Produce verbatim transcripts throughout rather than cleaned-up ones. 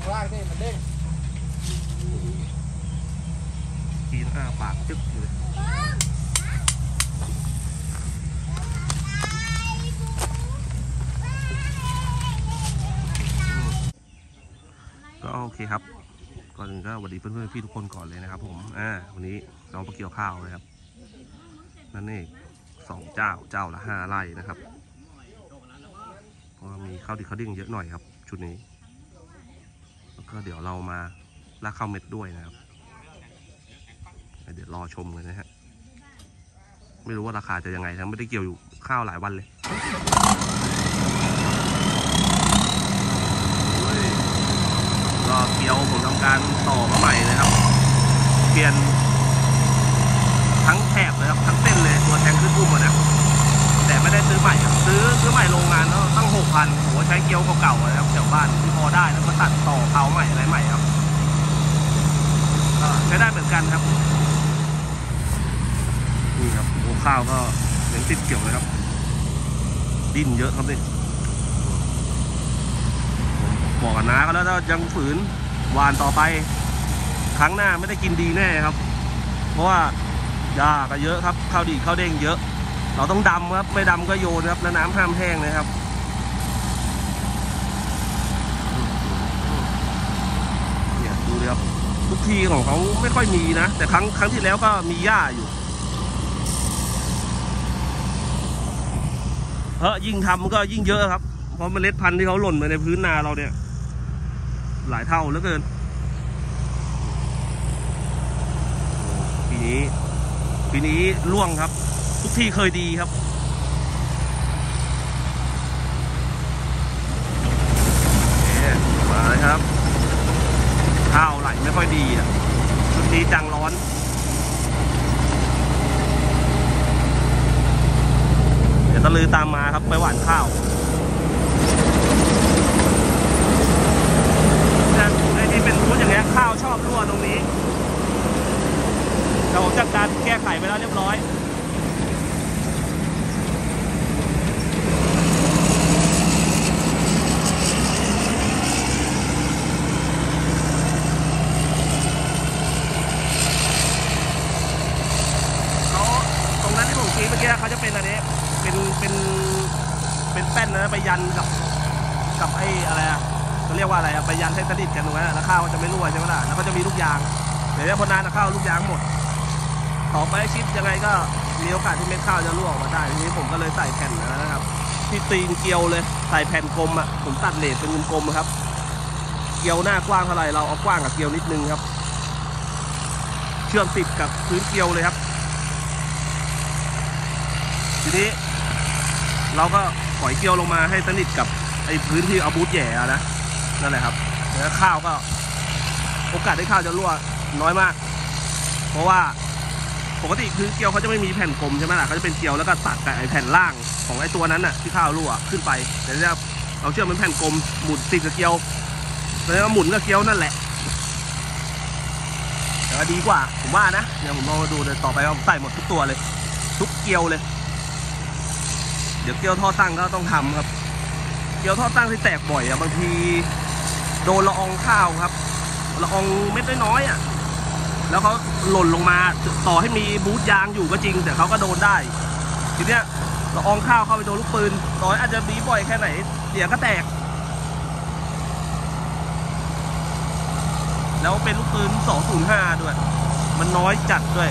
ล่างนี่มันเด้งกินอ้าปากจึ๊กเลยก็โอเคครับก่อนอื่นก็สวัสดีเพื่อนๆพี่ทุกคนก่อนเลยนะครับผมอ่าวันนี้เราไปเกี่ยวข้าวเลยครับนั่นเองสองเจ้าเจ้าละห้าไร่นะครับเพราะมีข้าวดิบข้าวดิ้งเยอะหน่อยครับชุดนี้แล้วก็เดี๋ยวเรามาลากข้าวเม็ดด้วยนะครับเดี๋ยวรอชมกันนะฮะไม่รู้ว่าราคาจะยังไงทั้งไม่ได้เกี่ยวอยู่ข้าวหลายวันเลยก็เกี่ยวผมทำการต่อมาใหม่นะครับเปลี่ยนทั้งแถบเลยครับทั้งเส้นเลยตัวแทงขึ้นพุ่มนะแต่ไม่ได้ซื้อใหม่ครับซื้อซื้อใหม่โรงงานแล้วตั้งหกพันผมใช้เกี่ยวเก่าๆนะครับแถวบ้านที่พอได้แล้วก็ตัดต่อเขาใหม่อะไรใหม่ครับก็ใช้ได้เหมือนกันครับนี่ครับโอ้ข้าวก็ยังติดเกี่ยวเลยครับดิ้นเยอะครับนี่บอกกันนะก็แล้วถ้ายังฝืนหวานต่อไปครั้งหน้าไม่ได้กินดีแน่ครับเพราะว่าหญ้าก็เยอะครับข้าวดีข้าวเด้งเยอะเราต้องดำครับไม่ดำก็โยนครับแล้วน้ำห้ามแห้งนะครับเนี่ยดูเลยครับทุกทีของเขาไม่ค่อยมีนะแต่ครั้งครั้งที่แล้วก็มีหญ้าอยู่เพราะยิ่งทำก็ยิ่งเยอะครับเพราะเมล็ดพันธุ์ที่เขาหล่นไปในพื้นนาเราเนี่ยหลายเท่าเหลือเกินปีนี้ปีนี้ร่วงครับทุกที่เคยดีครับมาเลยครับข้าวไหลไม่ค่อยดีอ่ะทุกทีจังร้อนเดี๋ยวตะลือตามมาครับไปหว่านข้าวไอ้ที่เป็นรูทอย่างเงี้ยข้าวชอบรั่วตรงนี้เราจัดการแก้ไขไปแล้วเรียบร้อยเขาตรงนั้นที่ผมชี้เมื่อกี้เขาจะเป็นอะไรเป็นเป็นเป็นแป้นนะไปยันกับกับไอ้อะไรอะเขาเรียกว่าอะไรอะไปยันให้สนิทกันตรงนั้นแล้วข้าวจะไม่รั่วใช่ไหมล่ะแล้วก็จะมีลูกยางเดี๋ยวพอนานนะข้าวลูกยางหมดต่อไปชิปยังไงก็มีโอกาสที่เม็ดข้าวจะรั่วออกมาได้ทีนี้ผมก็เลยใส่แผ่นนะครับที่ตีนเกลียวเลยใส่แผ่นกลมอ่ะผมตัดเลสเป็นกลมๆครับเกลียวหน้ากว้างเท่าไหร่เราเอากว้างกับเกลียวนิดนึงครับเชื่อมติดกับพื้นเกลียวเลยครับทีนี้เราก็ปล่อยเกลียวลงมาให้สนิทกับไอ้พื้นที่เอาบูทแย่นะนั่นแหละครับแล้วข้าวก็โอกาสได้ข้าวจะรั่วน้อยมากเพราะว่าปกติคือเกลียวเขาจะไม่มีแผ่นกลมใช่ไหมล่ะเขาจะเป็นเกลียวแล้วก็ตัดกับไอ้แผ่นล่างของไอ้ตัวนั้นน่ะที่ข้าวรั่วขึ้นไปแต่เนี่ยเราเชื่อมเป็นแผ่นกลมหมุนติดกับเกลียวแล้วก็หมุนกับเกลียวนั่นแหละแต่ก็ดีกว่าผมว่านะเดี๋ยวผมลองมาดูเลยต่อไปผมใส่หมดทุกตัวเลยทุกเกลียวเลยเดี๋ยวเกลียวท่อตั้งก็ต้องทำครับเกลียวท่อตั้งที่แตกบ่อยอะบางทีโดนละอองข้าวครับละอองเม็ดน้อยๆอ่ะแล้วเขาหล่นลงมาต่อให้มีบูทยางอยู่ก็จริงแต่เขาก็โดนได้ทีเนี้ยละอองข้าวเข้าไปโดนลูกปืนต่อให้อาจจะบีบ่อยแค่ไหนเดี๋ยวก็แตกแล้วเป็นลูกปืนสองศูนย์ห้าด้วยมันน้อยจัดด้วย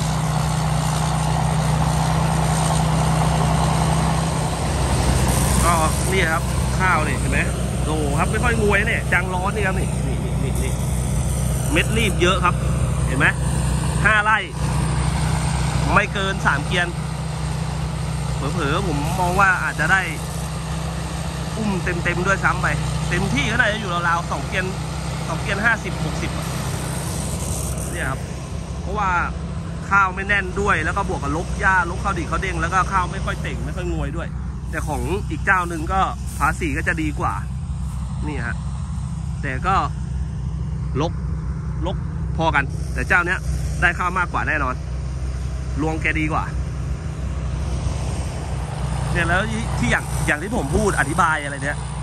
ก็นี่ครับข้าวนี่เห็นไหมโอ้ครับไม่ค่อยงวยเนี่ยจังร้อนนี่ครับนี่นี่นี่นี่เม็ดรีบเยอะครับเห็นไหมห้าไร่ไม่เกินสามเกียนเผลอๆผมมองว่าอาจจะได้อุ้มเต็มๆด้วยซ้ำไปเต็มที่ก็ได้จะอยู่ราวๆสองเกียนสองเกียนห้าสิบหกสิบเนี่ยครับเพราะว่าข้าวไม่แน่นด้วยแล้วก็บวกกับลกหญ้าลกข้าวดีข้าวเด้งแล้วก็ข้าวไม่ค่อยเต่งไม่ค่อยงวยด้วยแต่ของอีกเจ้าหนึ่งก็ภาษีก็จะดีกว่านี่ฮะแต่ก็ลกลกพอกันแต่เจ้าเนี้ยได้ข้าวมากกว่าแน่นอนรวงแกดีกว่าเนี่ยแล้วที่อย่างอย่างที่ผมพูดอธิบายอะไรเนี้ย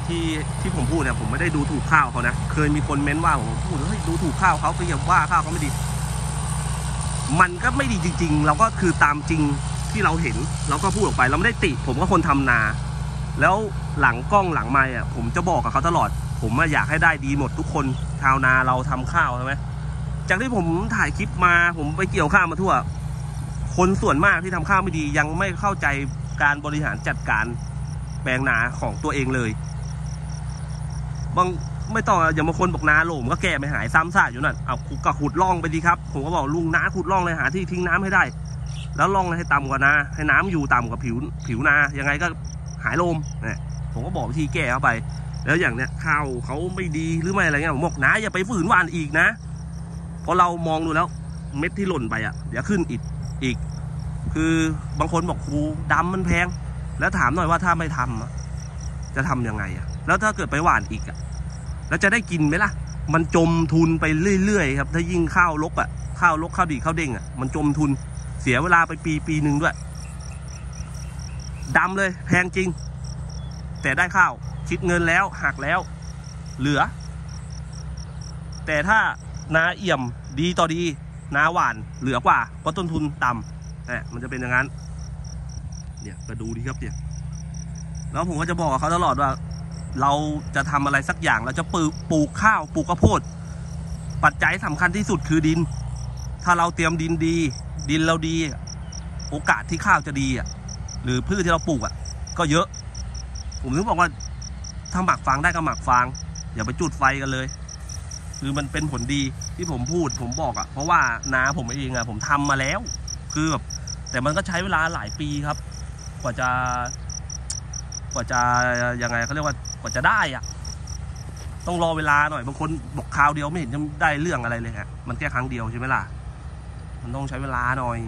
ที่ที่ผมพูดเนี่ยผมไม่ได้ดูถูกข้าวเขานะเคยมีคนเม้นว่าผมพูดเฮ้ยดูถูกข้าวเขาไปอย่าว่าข้าวเขาไม่ดีมันก็ไม่ดีจริงๆเราก็คือตามจริงที่เราเห็นเราก็พูดออกไปเราไม่ได้ติผมก็คนทำนาแล้วหลังกล้องหลังไมค์อ่ะผมจะบอกกับเขาตลอดผมอยากให้ได้ดีหมดทุกคนชาวนาเราทำข้าวใช่ไหมจากที่ผมถ่ายคลิปมาผมไปเกี่ยวข้าวมาทั่วคนส่วนมากที่ทำข้าวไม่ดียังไม่เข้าใจการบริหารจัดการแปลงนาของตัวเองเลยบางไม่ต้องอย่างบางคนบอกนาโหลมก็แก้ไม่หายซ้ำซากอยู่นั่นเอาขุดก็ขุดร่องไปดีครับผมก็บอกลุงนาขุดร่องเลยหาที่ทิ้งน้ำให้ได้แล้วร่องให้ต่ำกว่านาให้น้ำอยู่ต่ำกว่าผิวผิวนายังไงก็หายโลมเนี่ยผมก็บอกวิธีแก้เข้าไปแล้วอย่างเนี้ยข้าวเขาไม่ดีหรือไม่อะไรเงี้ยผมบอกนะอย่าไปฝืนหว่านอีกนะเพราะเรามองดูแล้วเม็ดที่หล่นไปอ่ะเดี๋ยวขึ้นอีกอีกคือบางคนบอกครูดำมันแพงแล้วถามหน่อยว่าถ้าไม่ทำจะทำยังไงอ่ะแล้วถ้าเกิดไปหว่านอีกอ่ะแล้วจะได้กินไหมล่ะมันจมทุนไปเรื่อยๆครับถ้ายิ่งข้าวลกอ่ะข้าวลกข้าวดีข้าวเด้งอ่ะมันจมทุนเสียเวลาไปปีปีหนึ่งด้วยดำเลยแพงจริงแต่ได้ข้าวคิดเงินแล้วหักแล้วเหลือแต่ถ้านาเอี่ยมดีต่อดีนาหวานเหลือกว่าเพราะต้นทุนต่ำเนี่ยมันจะเป็นอย่างนั้นเนี่ยมาดูดีครับเนี่ยแล้วผมก็จะบอกเขาตลอดว่าเราจะทำอะไรสักอย่างเราจะปลูกปลูกข้าวปลูกข้าวโพดปัจจัยสำคัญที่สุดคือดินถ้าเราเตรียมดินดีดินเราดีโอกาสที่ข้าวจะดีอ่ะหรือพืชที่เราปลูกอ่ะก็เยอะผมถึงบอกว่าถ้าหมักฟางได้ก็หมักฟางอย่าไปจุดไฟกันเลยคือมันเป็นผลดีที่ผมพูดผมบอกอ่ะเพราะว่านาผมเองอ่ะผมทำมาแล้วคือแบบแต่มันก็ใช้เวลาหลายปีครับกว่าจะกว่าจะยังไงเขาเรียกว่ากว่าจะได้อ่ะต้องรอเวลาหน่อยบางคนบอกคราวเดียวไม่เห็นจะได้เรื่องอะไรเลยฮะมันแค่ครั้งเดียวใช่ไหมล่ะมันต้องใช้เวลาหน่อย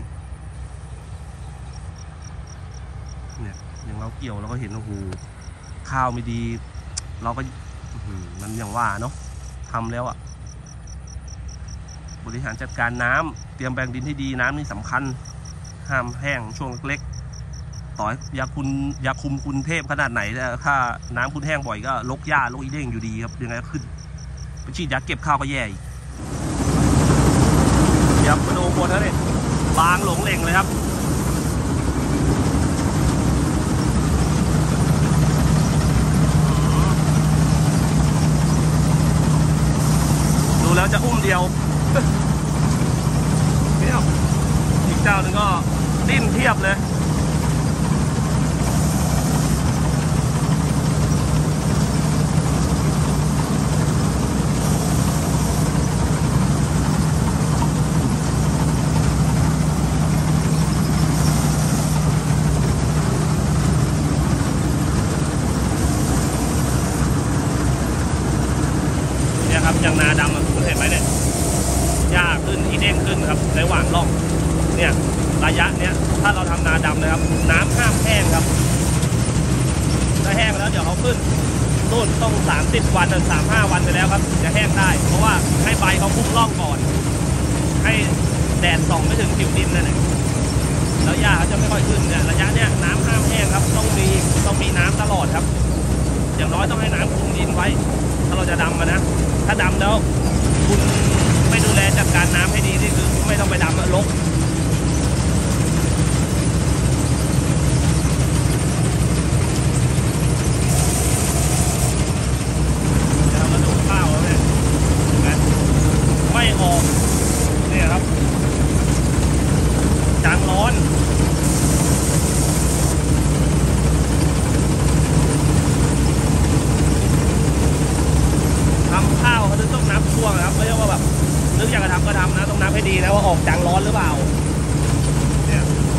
เนี่ยอย่างเราเกี่ยวเราก็เห็นโอ้โหข้าวไม่ดีเราก็มันอย่างว่าเนาะทำแล้วอ่ะบริหารจัดการน้ำเตรียมแปลงดินให้ดีน้ำนี่สำคัญห้ามแห้งช่วงเล็กต่อยาคุณยาคุมคุณเทพขนาดไหนถ้าน้ำคุณแห้งบ่อยก็ลกหญ้าลกอีเด้งอยู่ดีครับยังไงก็ขึ้นไปฉีดยาเก็บข้าวก็แย่อีกเดี๋ยวมาดูคนแล้วเนี่ยบางหลงเหล่งเลยครับดูแล้วจะอุ้มเดียวเนี่ยอีกเจ้าหนึ่งก็ดิ้นเทียบเลยอย่างนาดำคุณเห็นไหมเนี่ยหญ้าขึ้นอีเด้งขึ้นครับในหว่างร่องเนี่ยระยะเนี้ยถ้าเราทำนาดำเลยครับน้ำห้ามแห้งครับถ้าแห้งแล้วเดี๋ยวเขาขึ้นนู่นต้องสามสิบวันถึงสามห้าวันไปแล้วครับจะแห้งได้เพราะว่าให้ใบเขาพุ่งร่องก่อนให้แดดส่องไม่ถึงผิวดินนั่นแหละแล้วหญ้าเขาจะไม่ค่อยขึ้นเนี่ยระยะเนี้ยน้ำห้ามแห้งครับต้องมีต้องมีน้ำตลอดครับอย่างน้อยต้องให้น้ำคลุมดินไว้ถ้าเราจะดำมานะถ้าดำแล้วคุณไม่ดูแลจัดการน้ำให้ดีนี่คือไม่ต้องไปดำลกจะทำมาดูข้าวแล้วเนี่ยไม่ออกเนี่ยครับจางร้อนข้าวเขาต้องนับช่วงนะครับไม่ใช่ว่าแบบนึกอยากจะทำก็ทำนะต้องนับให้ดีนะว่าออกจางร้อนหรือเปล่าเนี่ย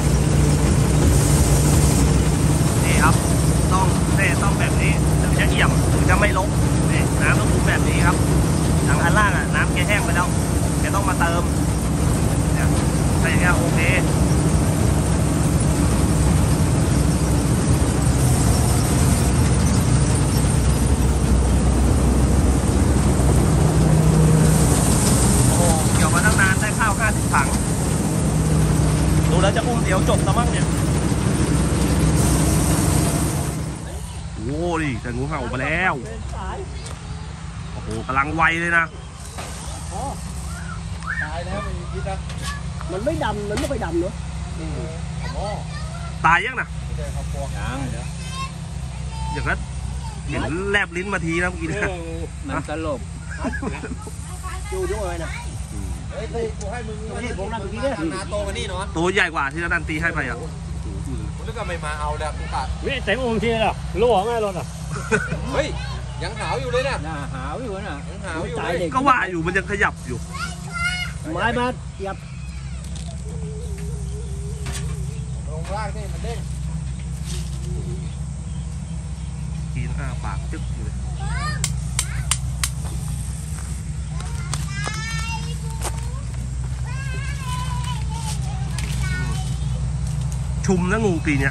นี่ครับต้องเนี่ยต้องแบบนี้ถึงจะเอี่ยมถึงจะไม่ลกนี่น้ำต้องคุมแบบนี้ครับทางอันล่างอ่ะน้ำแกแห้งไปแล้วแกต้องมาเติมเนี่ยใส่อย่างเงี้ยโอเคดูแล้วจะอุ้มเดียวจบซะมั้งเนี่ยโอ้ดิแต่งูเห่าไปแล้วโอ้โหกำลังไวเลยนะตายแล้วไม่มีพิษนะมันไม่ดำมันไม่ค่อยดำเนาะตายยังนะไม่ได้ครับพวกยังอย่างนั้นเห็นแลบลิ้นมาทีนะเมื่อกี้นะมันตลบดูดูอะไรนะเฮ้ยกูให้มึงที่ผมนั่งเมื่อกี้เนี่ยนาโตมานี่เนาะตัวใหญ่กว่าที่นันตีให้ไปอ่ะคุณนึกว่าไม่มาเอาแล้วกูตัดนี่เต็มอุ้มทีละรั่วไงรถอ่ะเฮ้ยยังหาวอยู่เลยเนี่ยน่าหาวอยู่น่ะยังหาวอยู่ตายเลยเด็กก็ว่าอยู่มันยังขยับอยู่ไม้มาเกียบลงล่างนี่มันเด้งกินอ้าปากจึ๊กอยู่เลยชุมนะงูปีเนี้ย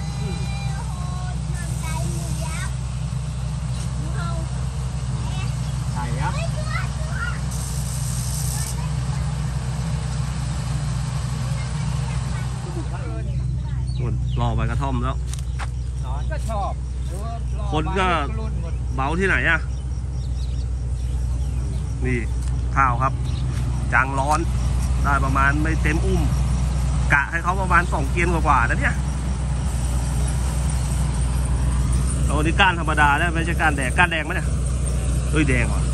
ใช่ครับส่วนรอใบกระท่อมแล้วนอนก็ชอบคนก็เบาที่ไหนอะนี่ข้าวครับ จางร้อนได้ประมาณไม่เต็มอุ้ม กะให้เขาประมาณสองเกียนกว่าๆนะเนี่ยเอาอันนี้ก้านธรรมดาได้ไม่ใช่ก้านแดงก้านแดงไหมเนี่ยเอ้ยแดงว่ะ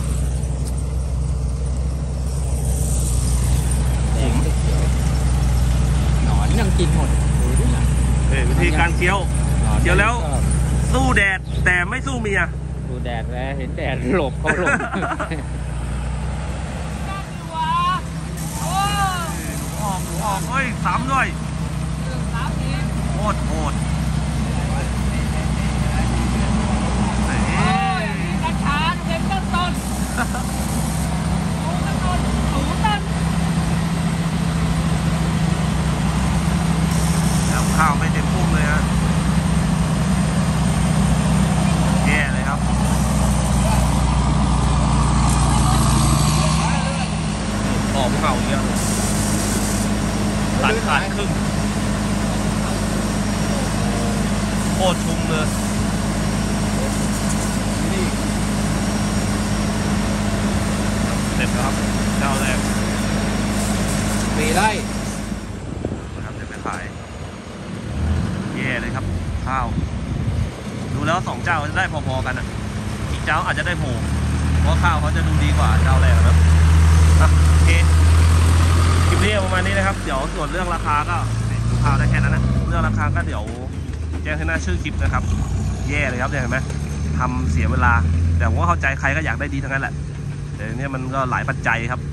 หนอนยังกินหมดดูดิน่ะเอ้ยวิธีการเคี้ยว เดี๋ยวแล้ว สู้แดดแต่ไม่สู้เมียดูแดดแล้วเห็นแดดหลบเขาหลบออกออกเฮ้ยสามด้วยโคตรโหดเฮ้ยกระชานเป็นต้นต้นสูงต้นต้นสูงต้นแล้วข้าวไม่เต็มพุ่มเลยฮะแย่เลยครับออกเข่าเยอะตัดขาดครึ่งโคตรชุ่มเลยเสร็จแล้วครับเจ้าแรกปีไล่นะครับจะไปขายแย่เลยครับข้าวดูแล้วสองเจ้าจะได้พอๆกันอ่ะอีกเจ้าอาจจะได้โผล่เพราะข้าวเขาจะดูดีกว่าเจ้าแรกนะอ่ะโอเคคลิปนี้ประมาณนี้นะครับเดี๋ยวส่วนเรื่องราคาก็ดูข้าวได้แค่นั้นนะเรื่องราคาก็เดี๋ยวแจ้งให้หน้าชื่อคลิปนะครับแย่เลยครับเนี่ยเห็นไหมทำเสียเวลาแต่ผมก็เข้าใจใครก็อยากได้ดีทั้งนั้นแหละแต่เนี้ยมันก็หลายปัจจัยครับ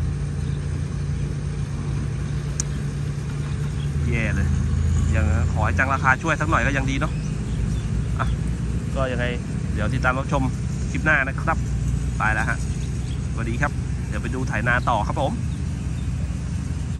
แย่เลยยังขอให้จังราคาช่วยสักหน่อยก็ยังดีเนาะอ่ะก็ยังไงเดี๋ยวติดตามรับชมคลิปหน้านะครับไปแล้วฮะสวัสดีครับเดี๋ยวไปดูไถนาต่อครับผม